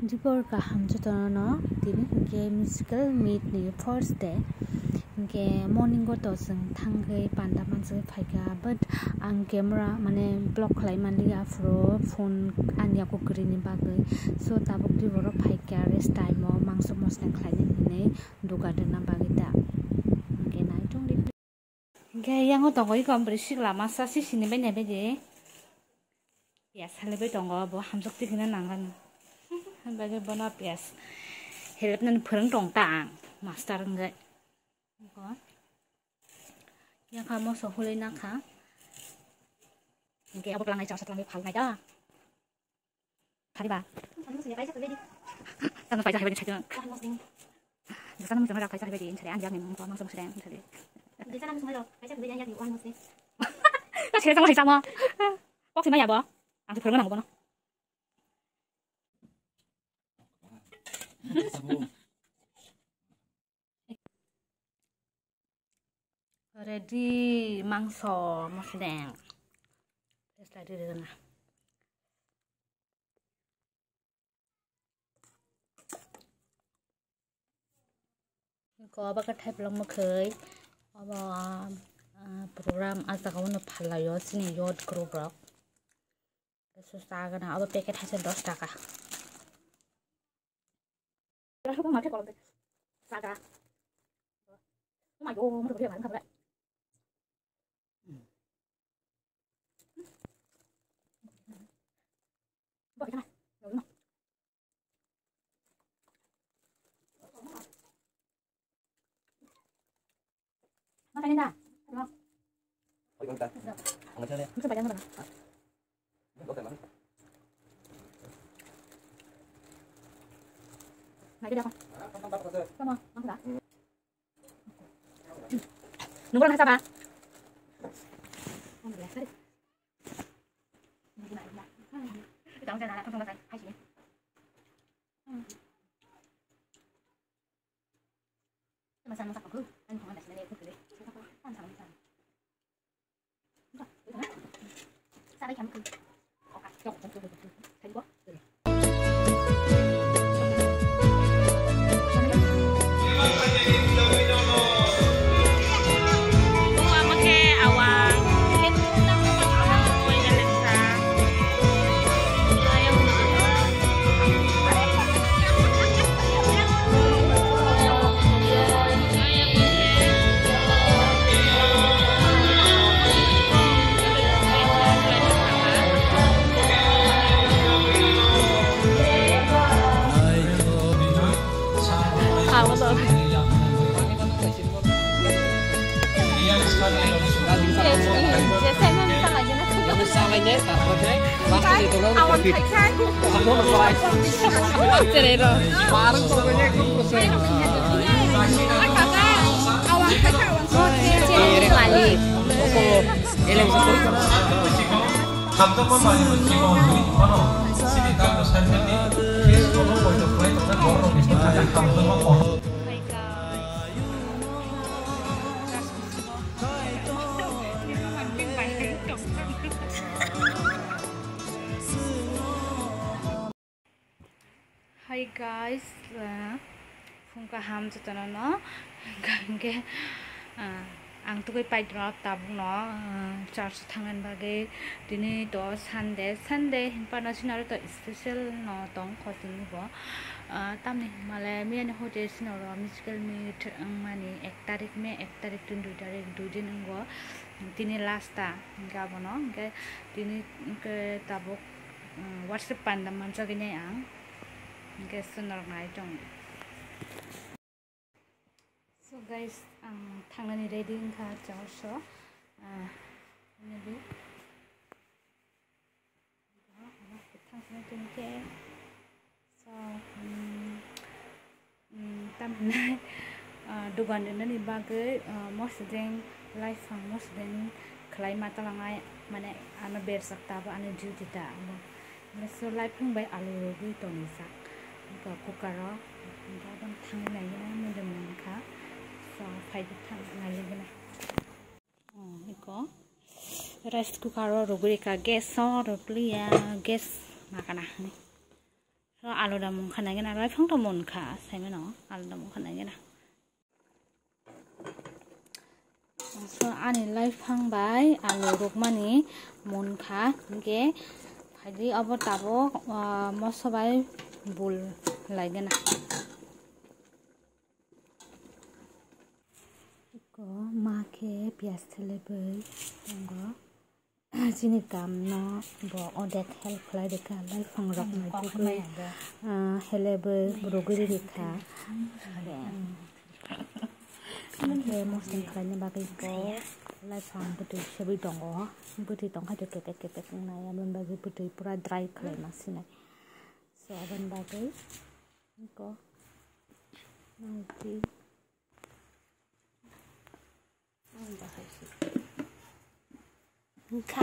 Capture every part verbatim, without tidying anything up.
twenty-four ka hamjatono tini ke musical meet ni first day ke morning go to sing thangai panda manse phaika but ang camera mane block khlai mandi afro phone ania ko grini bagai so tabuk di boro phaika rest time mo mangso mosna khlai ni duga dena bagita ke nai tong di ke yang ho tongoi kom brisik lama sasi sini be ne be je ya sale be tongo bo hamjok ti kina nangan bagai bona pias help nan phurang tong tang master ngai ko yang kamu sohulai nakha ngai abo pelangai charsa pelangai phal ngai da khari ba tang paisa hebe chajang sana mo sana paisa hebe din chare anjang ni mo ma sam sreng chare de sana mo sama paisa hebe yang yang wan mo se ta chhe sang hai sang mo bok sima ya bo ang phurang nang bo no ready mangso mosdeng tes tadi dena ko ba ka thai plong ma khoi aba program asa ka wono phalayo sini yod group rock so sa gana aba packet hasen ten taka Aku mau makan kalau saga. Oh my god, mau beli apa kan? Bawa kita. Mana? Mana ini dah? Mana? Oh, ini dah. Mana sini? Bisa bayar mana? Oke, mana? Này đi đâu con? Come on, mang ra. Nunggu lang sa ba? Không được đấy. Nunggu lại lại. Cái đó ra là không không phải hai chị. Mà sao nó sắp cứ anh không đặt lên cứ đấy. Ăn sao sao. Sao đây chấm cứ. Ok, chọc chọc chọc. Thấy quá. Awan kacang. Cerita. Barang pokoknya ikut proses. Awan kacang, awan Cerita lagi. 감정만 많이 지금 우리 번호 시리카도 살면이 페이스북으로 보이는 프로젝트는 뭐로 가장 감정만 번호 Hi guys, phung ka ham chutana no gange ang tu kai pai drop tabung no church thangan bage dini to Sunday Sunday international to special no tong khoting bo tamni male mian hote sino ro musical meet mani ek tarik me ek tarik tun du tarik du din ngo dini last ta gabono ge dini ke tabuk WhatsApp panda mancha gine ang guys sonor ngai jong so guys ang thangani ready kha chaw so ah nebi thang sene tunke so tam nai dugan nani bagai mosdeng life fang mosdeng khlai matalangai mane ana ber sakta ba ana duty ta so life phung bai alu gi toni sakก็คุกระก็ต้องทางไหนนะมันจะมันค่ะสองไฟจะทางไหนเลยนะอ๋อนี่ก็ rice cooker รูบริกา gas ซอรูบริยา gas มากันนะนี่ आलु दामु खानायगोन आरो फांथ' मनखा साइमेन आलु दामु खानायगोन so ani life phangbai alu rokmani monka ge phaidi abo tabo mosobai bul laigena ko make pias thelebai tongo jini kam no bo odek help khlai deka life phang rok mai tukai helebai brogiri deka Oke, mungkin kalian bagai ko, live farm betul sebi dongo, betul dongo ada kepek-kepek naya, belum bagai betul pura dry kalian masih nih. So aban bagai, ko, nanti, aban bagai sih, buka,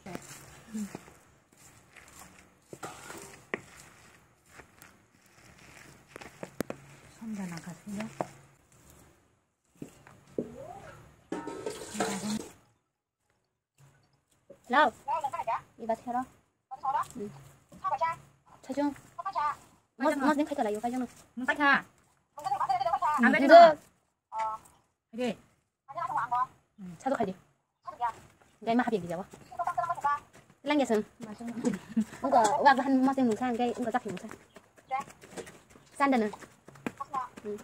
sambil nak kasih ya. Lâu. Đi bắt theo đó. Ừ. Chơi chung. Mất mất đến khách trở lại vô phải chung. Mất khách ha. Ăn cái được. Ờ. Đi. Sao tôi khai đi. Cái mà hấp gì vậy? Lăng nhà sừng. Ông có gặp hắn mất đến mùng sang cái ông có chắc mùng sang. San đần. Ừ.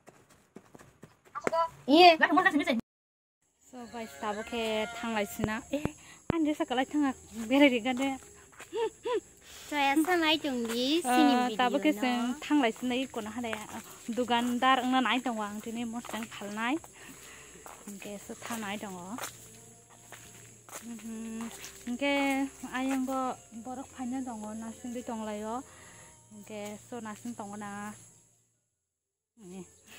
Iya. Lah kamu kasih So guys, tabo ke thanglai sina. Eh, ande sakalai thanga bere ri gade. So asa nai tungdi sini video. Tabo ke sing thanglai sina i kona hada dugandar ngna nai tangwang tini mostang phalnai. Ke so thanai tango. Mhm. Ke ayang go borok phaina tango nasing di tonglayo. Ke so nasing tango na. Ni.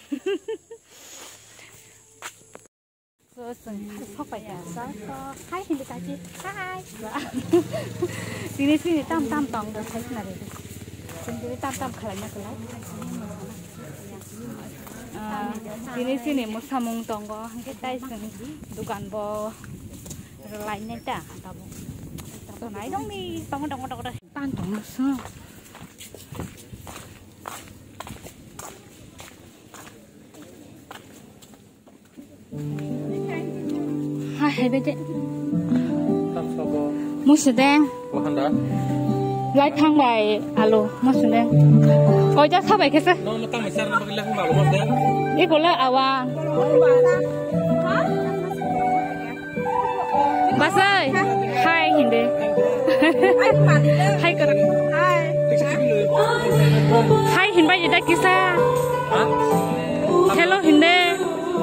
So sing phok pai ya sa so hai hin ta chi hai sini sini tam tam tong do thai na re sini tam tam khalai na kala ah sini sini mo samung tong go ke tai sing dukan bo lai na ta ta bo to nai dong ni tong dong dong dong tan tong na so hai bên đấy, một sợi đen, lại thang bài alo, một sợi đen, coi cho sao vậy cái gì? Cái cô là awa, bác ơi, hai hình đấy, hai cái, hai hình bây giờ đã kia sao? Hello hình đấy.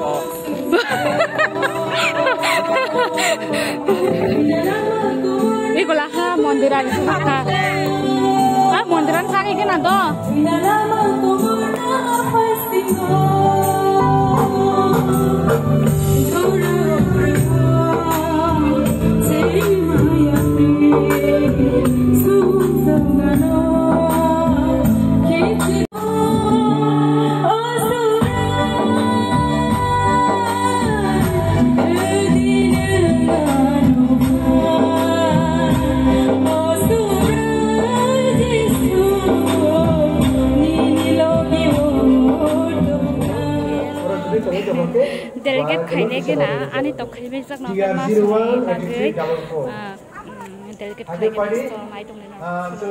Iko lah mondiran sana. Ah mondiran sana ini nado. Delegate khaile ke na ani to khaibe jak na ma bagai delegate khaige na so mai tong na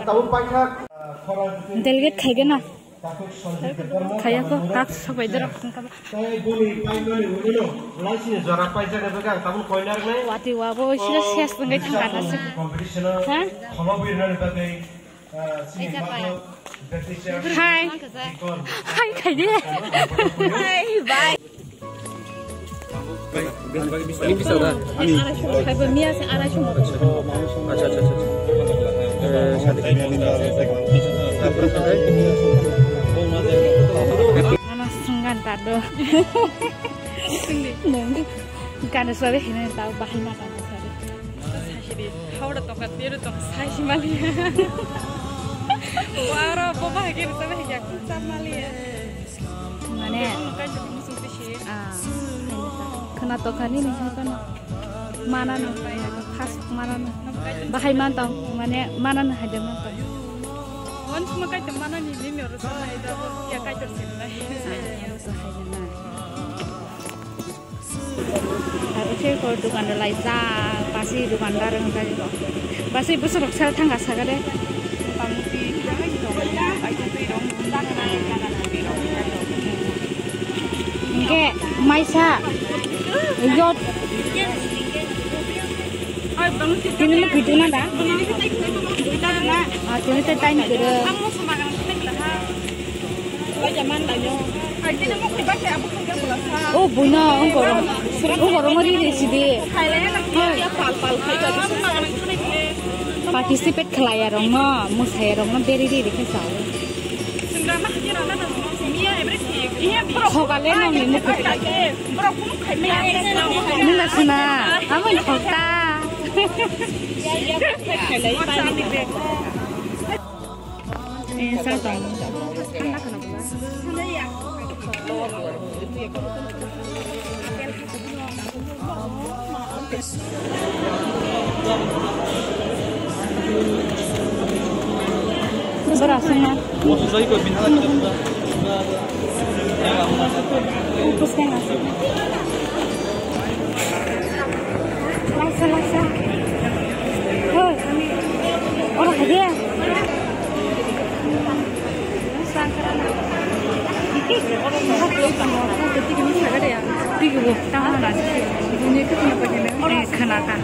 delegate khaige na khaya ko tak sabai dra wati wabo sila ses ngai thanga na se ha Hai Hai khaide Hai bye Ini bisa udah. Ini. Hai bermia se arah cuma. Acha acha acha. Eh, satu ini ada. Ana sungan tado. Neng. Kana sabe hina tahu bahina kana sabe. Sashiri. Hauda tokat biru tok sashi mali. Wara boba hagir sabe yak samali. Mane. Kan musuh sih. Ah. Kena tokan ini kan mana nih khas mana nih bahai mantau mana mana haja mantau Wan cuma kai temana ni ni mi rusa na ida ya kai tersin na. Harus sih kalau dukan ada laisa pasti dukandar yang tadi kok. Pasti besok sel tangga saga deh. Pamuti jangan gitu. Ai tu pirong dan na na na pirong. Oke, Maisa. Yot. Ai pamuti Ini lu video nada? kita na. Ah, ini teh tanya ke. Kamu semakan nek lah. Wah zaman tanyo. Ai kita mau dibaca apa kan belasa. Oh, buna orang. Oh, orang mari di sini. Thailand nak dia pal-pal khai ka semakan nek. Participate kelaya rong no, musai rong no beri di dekat sawah. Singga mah kira na na semia everything. Iya bro. Hokale no ni mukut. Bro kuno khai me Ini nggak sana. Kamu yang kota. khai lai pa ni be. Eh, saya tahu. Sana ya. Berasa nggak? Upus kan nggak sih? Lasa lasa. Hoi, orang hadiah. Sangkaran. Tiga bu, tangan nasi. Ini kenapa jadi? Eh, kenapa?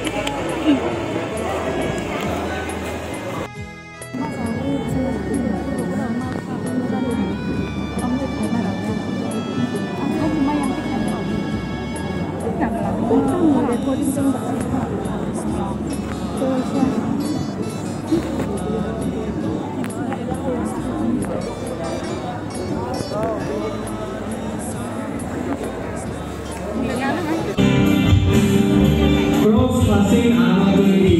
Cross passing Ahmaduri.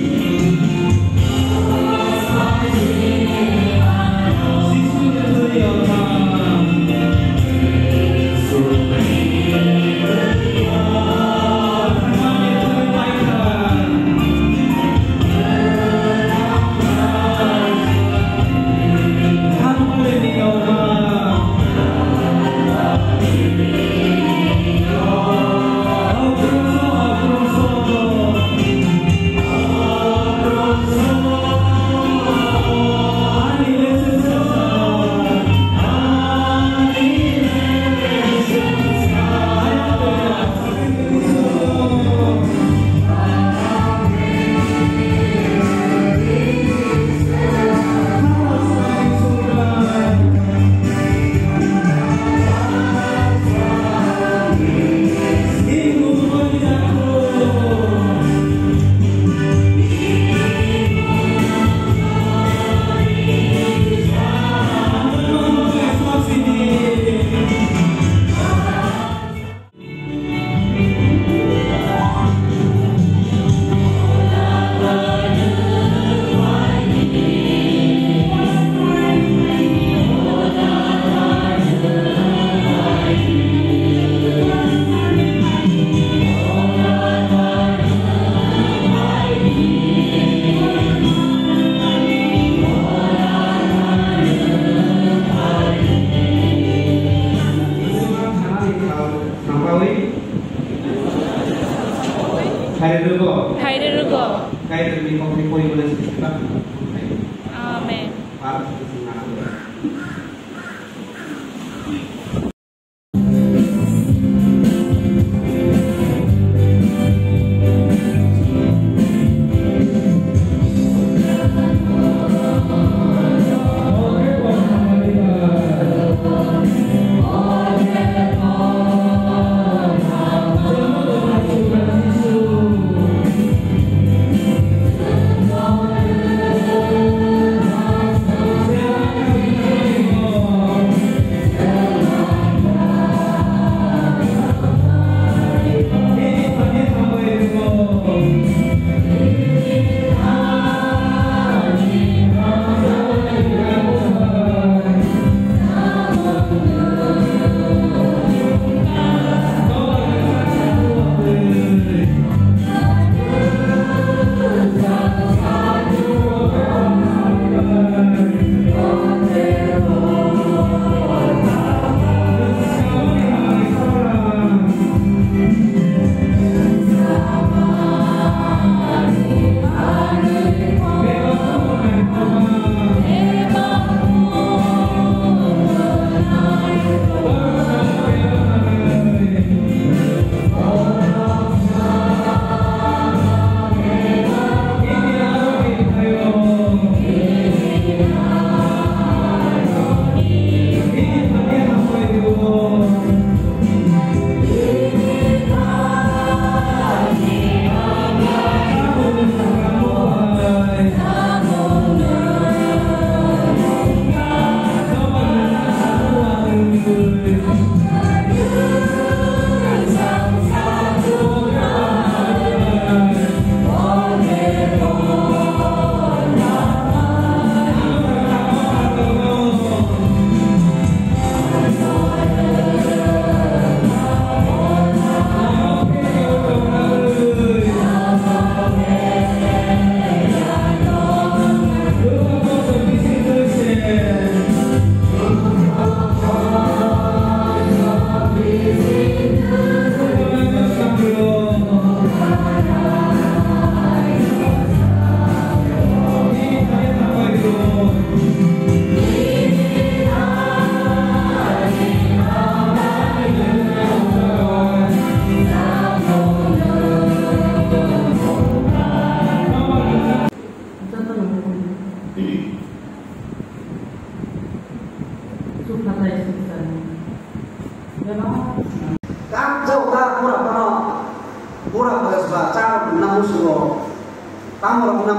Amen. Terima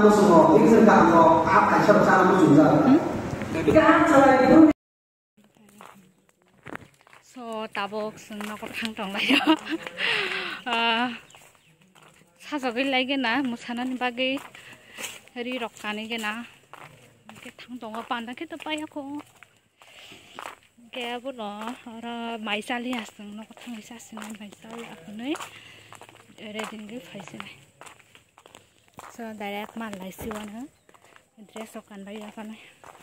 的时候，一直感到啊，感受到他们主人。刚才你。 So tabok sung na ko thang tong layo. Ah sajogil laige na musanan bage ri rokkani ge na. Ke thang tong panda ke to pai ako. Ke bu no ara maisali asung no ko thang isa sin maisali akunai. Ere dinge phaisi nai. So direct mal laisi wana. Dress okan bai akanai.